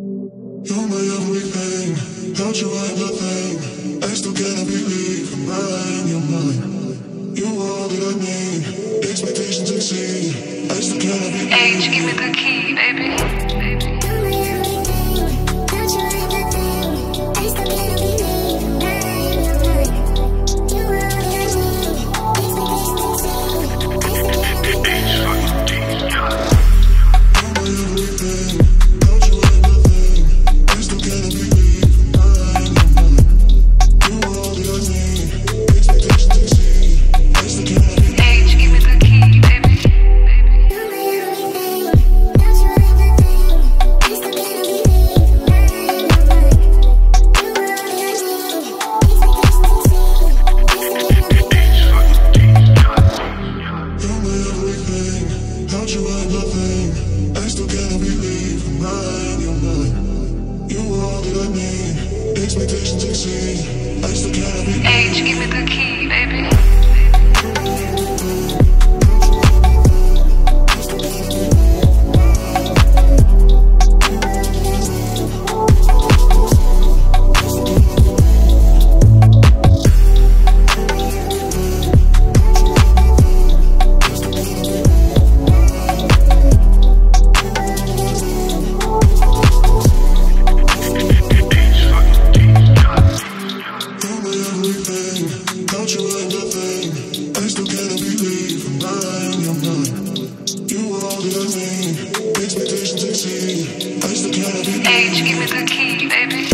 You're my everything, without you I'm nothing. I still cannot believe I'm mine, you're mine. You are all that I need, expectations exceed. I still cannot believe. H, give me the key, baby. Expectations exceed. I still cannot be. H, give me the key, baby. Without you I'm nothing. I still cannot believe I'm mine, you're mine. You are all that I need, expectations exceed. I still cannot believe. H, give me the key, baby.